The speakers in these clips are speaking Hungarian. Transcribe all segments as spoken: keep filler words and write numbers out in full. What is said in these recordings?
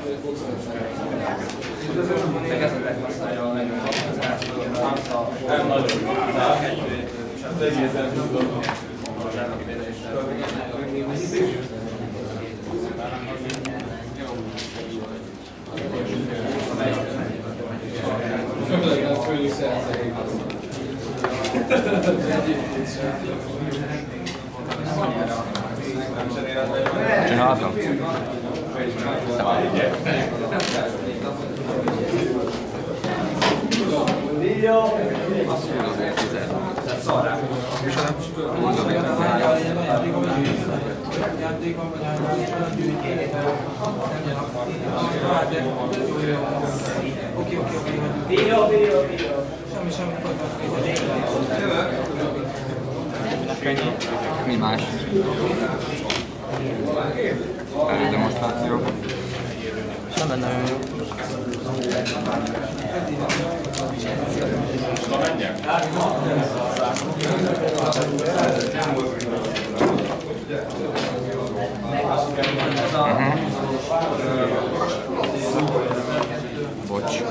Csináltam? Oké, oké, oké. Videó, videó, videó. Semmi, semmi. Könnyű. Mi más? Elődemonstráció. Nem lenne olyan jó. Bocs.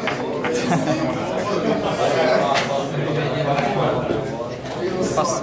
Passz.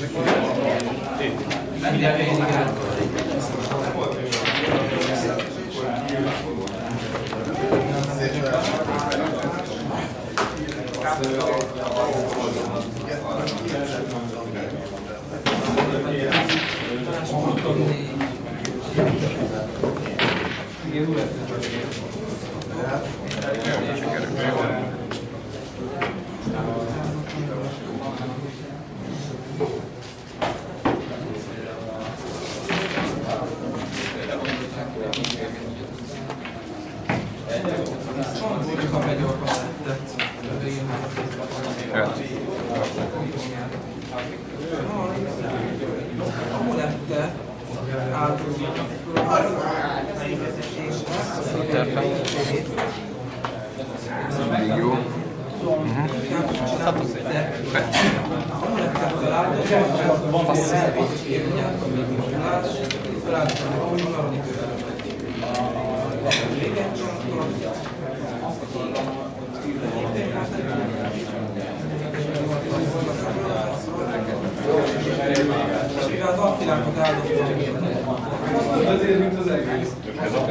Mindig jó. Mivel az alapvilágot áldoztam, azért, mint az egész. Ez a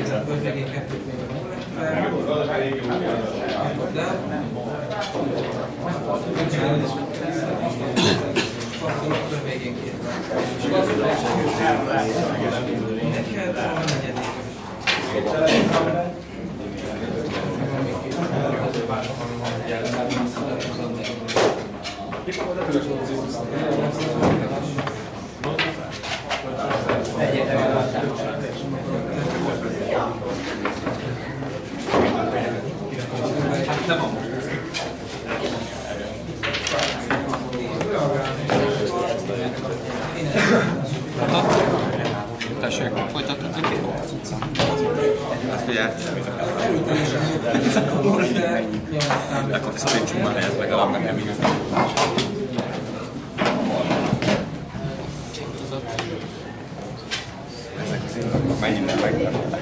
Tessék, folytatod a két? Azt figyelj. Akkor szorítsunk már helyet, legalább nekem igaz. Mennyire megtanulták.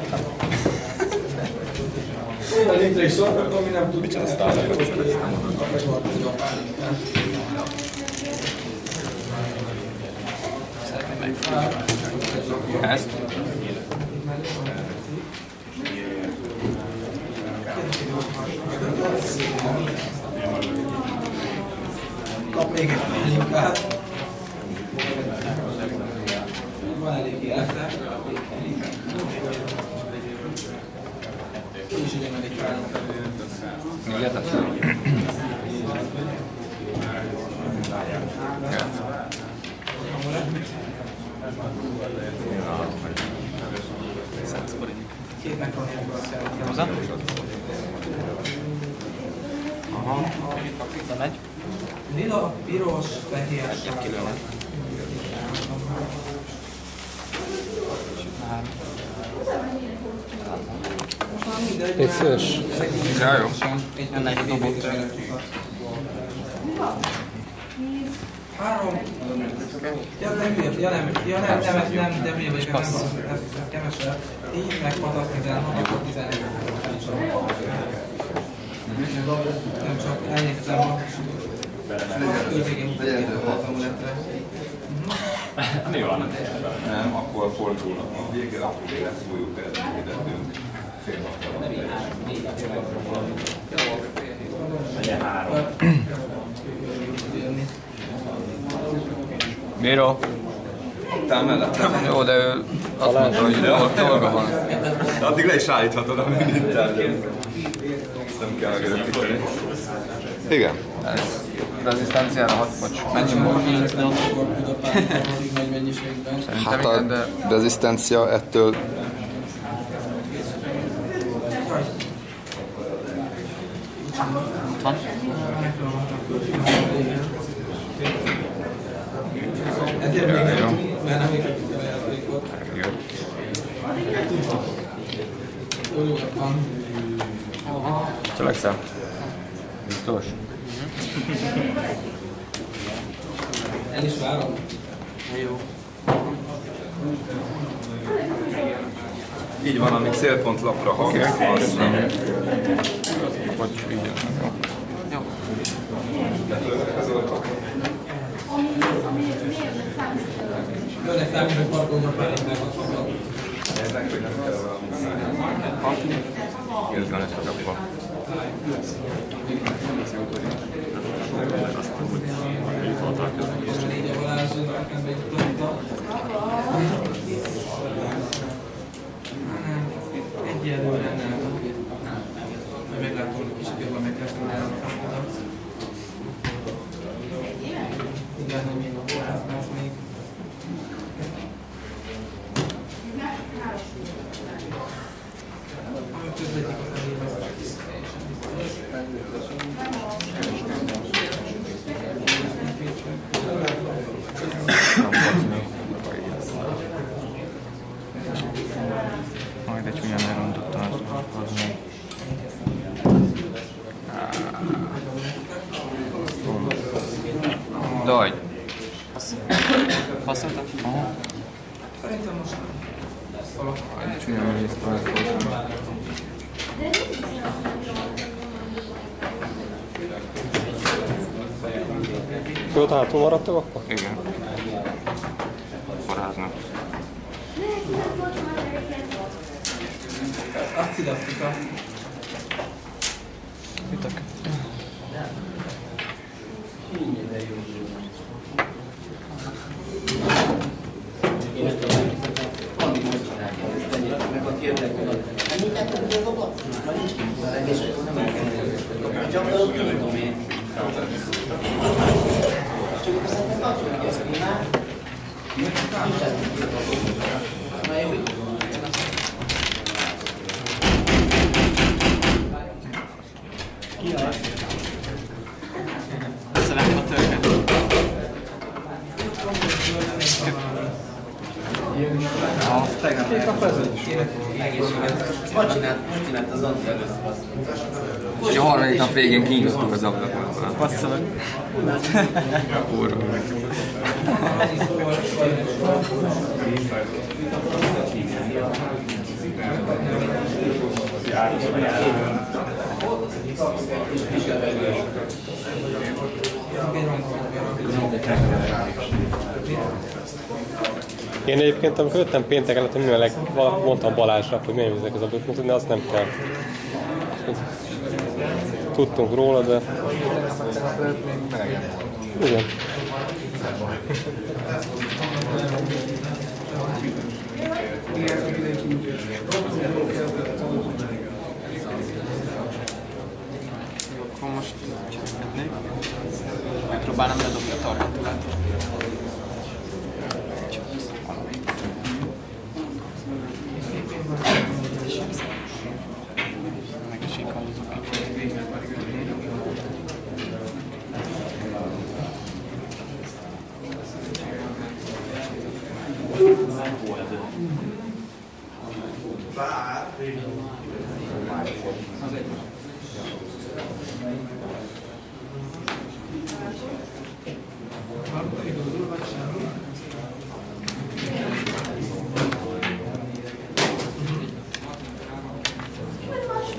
Létre is szorgatom, mi nem tud. Micsoda sztárnak. Ezt? Kap még egy linkát. Van elég élete. Úgy is ugye meg egy pár. Még érted? Két megtanulják a szeretet. Hozzá? Aha. Bemegy. Lila, piros, fehér, Egy kilóval. Egy szős. Ja, jó. Ennek egy dobott. Három. Ja, de hülye, ja nem, ja nem, nem, nem, nem, de hülye vagyok, nem basszus, ez kevesebb. Így meg patasz tizenhat, akkor tizenöt. Nem csak elnéztem a körvégén mutatják a hamuletre. Mi van? Nem, akkor fordulnak a végre, akkor még lesz újjuk eredményedettünk. Fél naptal. Legyen három. Miro? Te mellettem. Jó, de ő azt mondta, hogy dolga van. De addig le is állíthatod a minitát. Ezt nem kell megörökíteni. Igen. Ez rezisztenciára hat pocs. Mennyi volt? Szerintem Hát igen, a de... rezisztencia ettől Van? Ezért még nem, mert nem érkezik a játékot. Jó, nyugodtan. Cselekszel? Biztos? El is várom. Jó. Így van, amíg célpont lapra hallgatsz. Vagy így. Jó. Jönnek számít, hogy parkolnak pedig meghatottak. Ezek, hogy nem kell valamit Érzel ezt a kapva. Négy a Balázs, nekem jutottak. Egyelőre nem. Majd meglátom, hogy kicsit jobban meg kell szólálni a kapcsolat. Igen, hogy még a kórháznász még. Ami közvetik az elébb, az teljesen Majd egy csúnyán elrontottam az meg. Daj! Passzoltad? Aha. Szerintem most nem. Egy csúnyán megnéztem ezt hozzá. Jó, tehát túl maradtak akkor? Igen. Paráznak. Azt idasztik a... Mitek? Szeretem a törket. És a harmadik nap végén kinyitottuk az ablakot. Passzolok. Kurva. Én egyébként, amikor jöttem péntek előtt, mindenleg mondtam Balázsra, hogy milyen vizek az a bőt mutatni, azt nem kell. Tudtunk róla, de... Igen. Akkor most cselekednék. Megpróbálom ledobni a targetulát. Meg is ikallozok kicsit.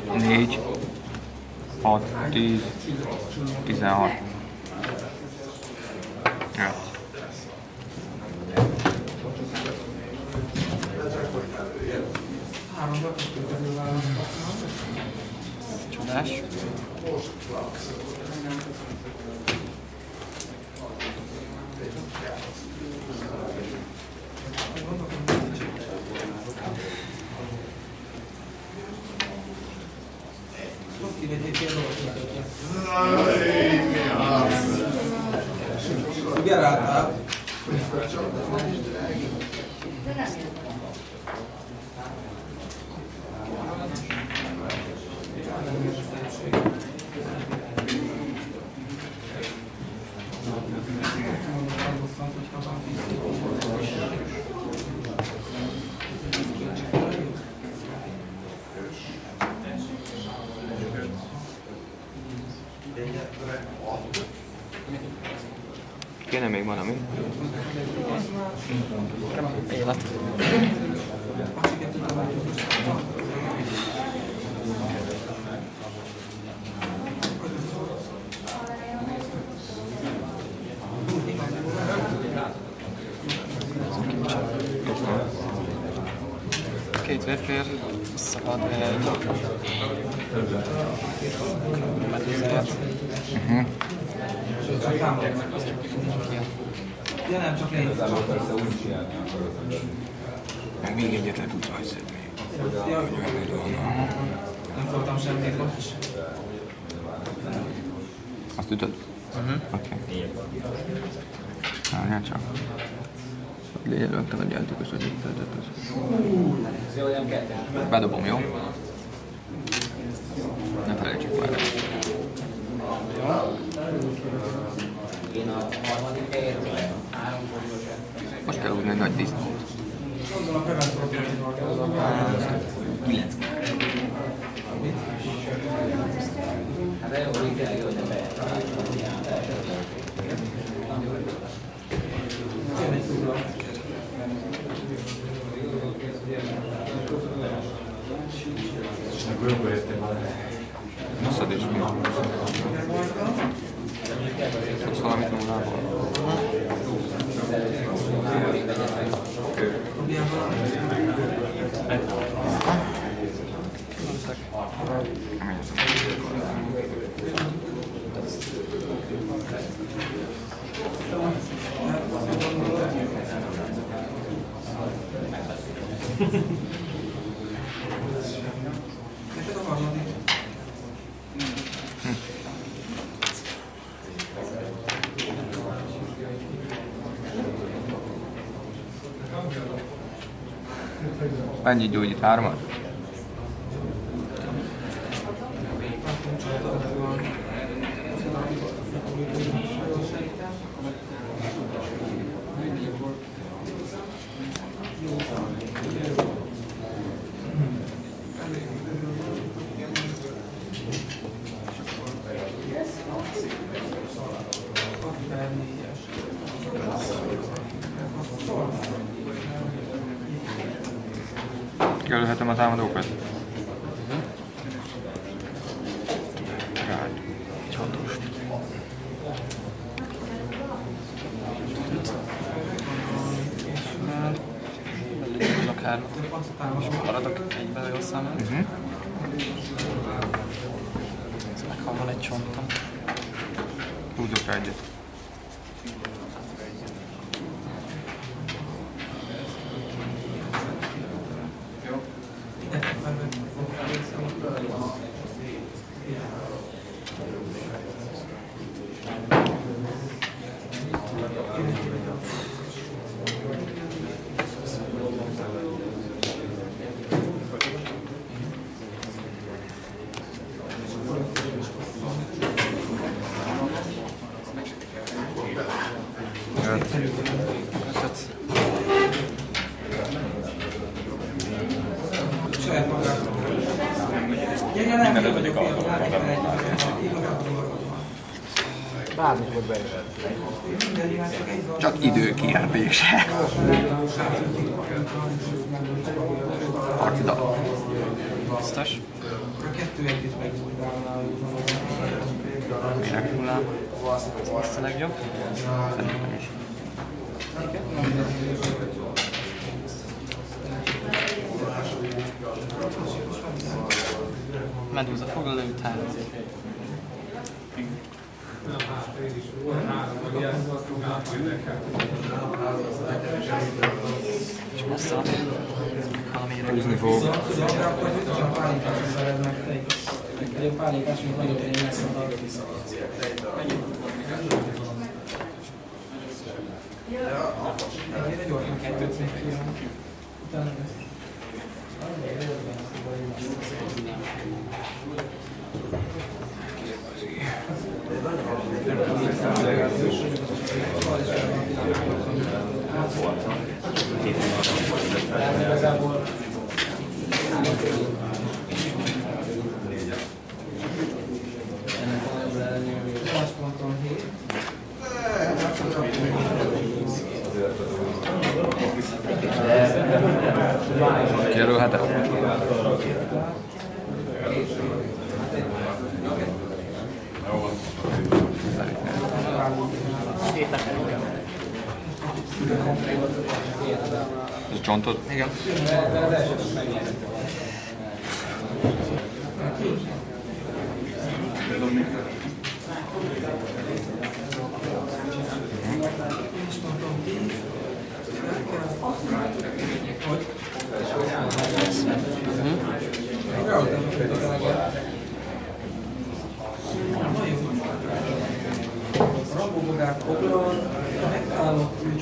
négy, hat, tíz, tizenhat. Ja. Csodás. Geráltál. Kéne még valami? Élet. Két vérfér, szabad egy medúzáját. Uh-huh. Ja nem, csak négy. Meg még egyet le tudsz majd szedni. Ja. Nem fogtam semmit most. Azt ütöd? Uh-huh. Oké. Okay. Várjál csak. Légy előttem egy játékos, hogy itt töltött az. Bedobom, jó? Ne felejtsük már el. Most kell húzni egy nagy disznót. Kilenc. Noszad is mi? Tudsz valamit nullából? Mennyit gyógyít? Hármat? Kerülhetem a támadókat? Uh-huh. Rád. Egy hatost. Belőlük a hármat. És maradok egyben jól számolni. Uh-huh. Ez meghal van egy csontom. Húzok rá egyet. Mindenre vagyok alkalommal. Bármikor bejöhet. Csak idő kérdése. Harcda. Biztos? kettő együtt megújulnál. Minek hullám? Ez a legjobb? Szerintem is. Medúza foglaló után. És bassza, valamire húzni fog. De akkor biztosan pálinkás veled meg te is. Egy pálinkás, mint nagyobb én megszabad. Ennyire gyorsan kettőt még kijön. Utána ezt. Kijelölheted? Ez csontod? Igen. Rabogogák oblon, megszállott üt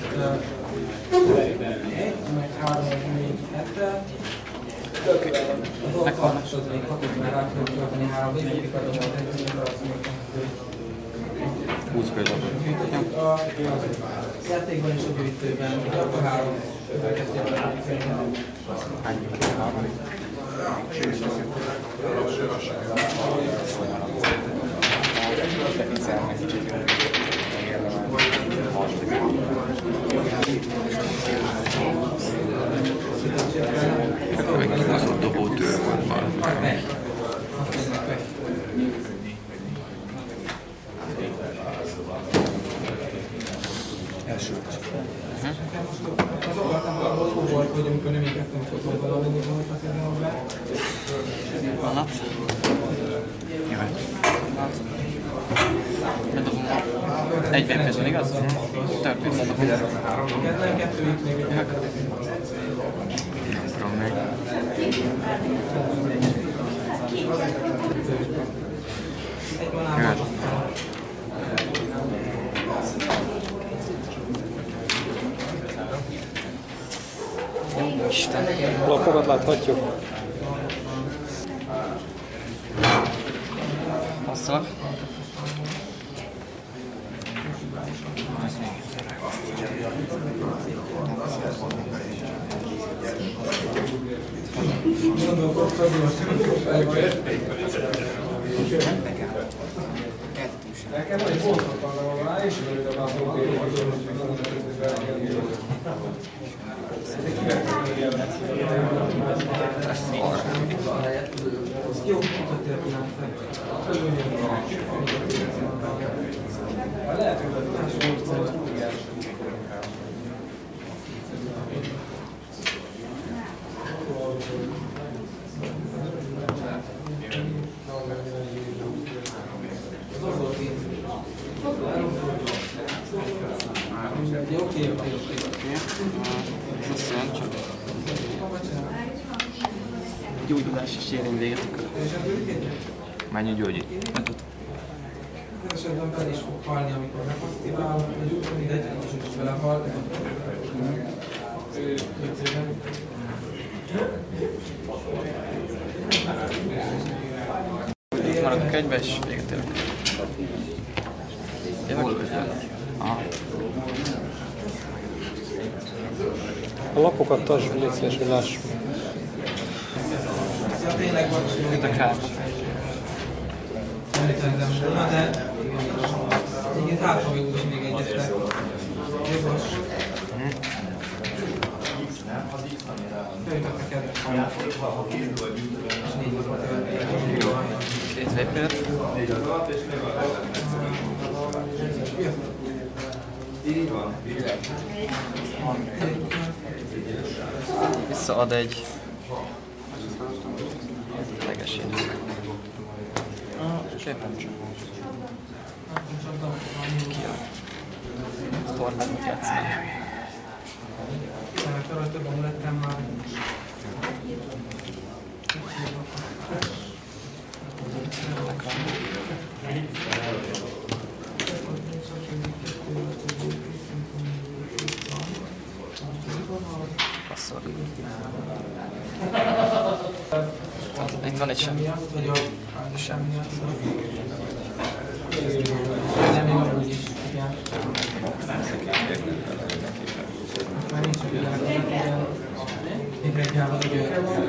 egy, meg három, meg négy hete. Az alkalmasod még hatot már rá tudok tölteni három végig, adom a tegyünk, azt mondtam, hogy húsz kölyvet. a játékban és a gyűjtőben, de akkor három következőben. Hány? Három? Még az a dobótőr volt valami. Első. Az akartam valahol volt, hogy amikor nem égettem fotóval, valami volt a színűben. Vanat. Jöhet. Bedobom a... Egy vérkezben, igaz? Törpét bedobom. Nem kettő itt még egy. Nem tudom még. Jöhet. Isten. Lapokat láthatjuk. Passzolok. Gondolkodtam, hogy nekem egy pontot van rá, és hogy a jó, hogy történettek. Lehet, hogy más volt. Oké, oké, oké. Azt jelent csak. Gyógyulás is érén véget akar. Mennyi gyógyít? Ez esetben bele is fog halni, amikor megaktivál, vagy úgy, hogy mindegy, is is belehal. Itt maradok egybe, és véget érek. Jövök? Aha. A lapokat tartsd, légy szíves, hogy lássuk. Ja, tényleg van, Itt a kárba. Na de, igen, hátra még úgyis még egyesnek. Jogos. Följutok neked. És négy volt. Középért. Visszaad egy legesét. Szépen csak. Ki a tornákat játszani? Arra több amulettem már. Passzol. Még van egy semmi. Semmi. Nem jó, hogy is. Már nincs a világban. Még reggel van, hogy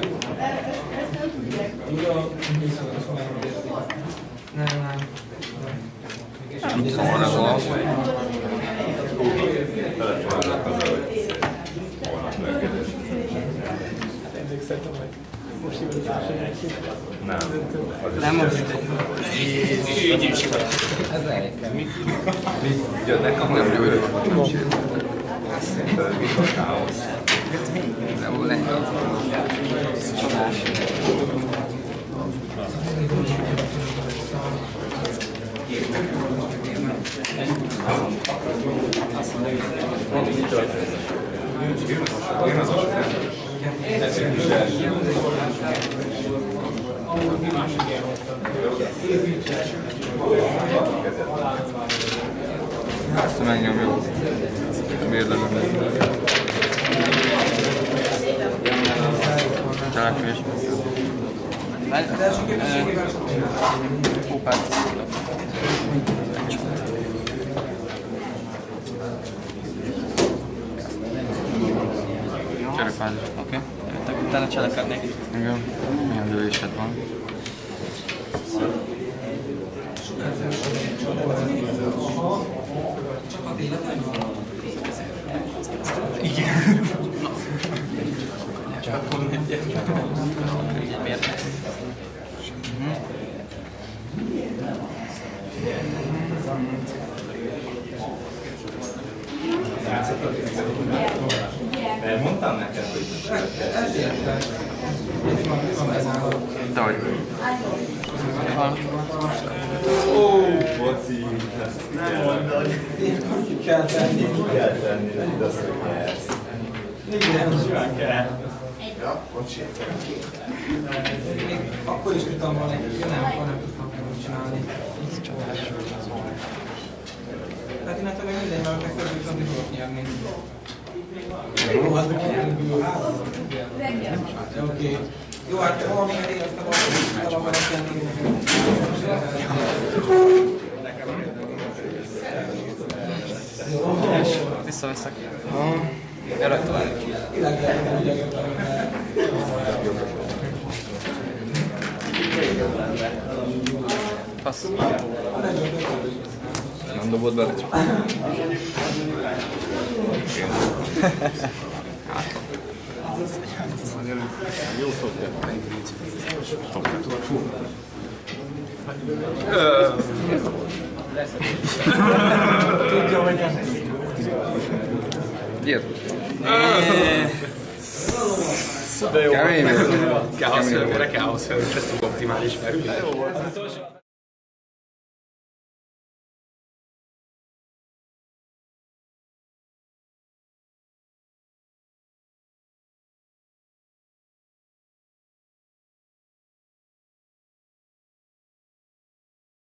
nem, nem. Nem szól ez a... Nem most. Így is vagy. Ez elég. Mi? Jönnek a nem jövő. Mit a káosz? Nem lehet. Csodás. Ezt megnyomjuk. Bérlemű. Cselekvés. Kupát. Cserepázás, oké. Okay. Utána cselekednék. Igen. Milyen lövésed van? Igen. Csak akkor egyet. Miért? Elmondtam neked, hogy de hogy? Ó, boci, ezt nem mondod. Ki kell tenni, ki kell tenni, hogy azt, hogy nyersz. Igen, simán kell. Ja, bocsi. Még akkor is tudtam volna, hogy nem, akkor nem tudtam volna csinálni. Ez csodás. Tehát innentől még minden, mert megfelelően tudni tudok nyerni. Jó, az megfelelően három. Oké. Jó, hát valamilyen éreztem, hogy talán akarok tenni. Visszaviszek. Erre talán. Passz. Nem dobod bele csak. Jó szokja. Tudja, hogy nem. Ilyet. De jó. Kemény. Káosz, erre káosz, ez optimális, mert